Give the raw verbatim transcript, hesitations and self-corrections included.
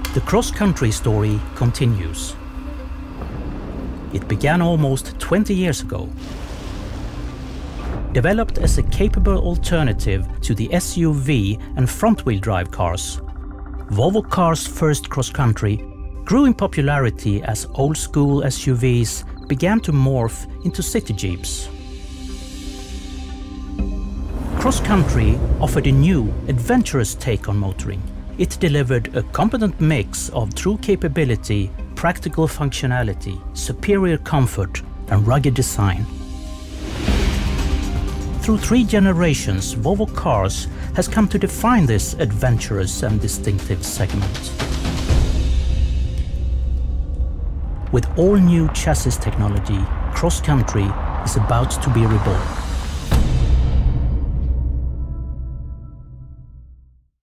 The cross-country story continues. It began almost twenty years ago. Developed as a capable alternative to the S U V and front-wheel drive cars, Volvo Cars' first cross-country grew in popularity as old-school S U Vs began to morph into city jeeps. Cross-country offered a new, adventurous take on motoring. It delivered a competent mix of true capability, practical functionality, superior comfort, and rugged design. Through three generations, Volvo Cars has come to define this adventurous and distinctive segment. With all new chassis technology, cross-country is about to be reborn.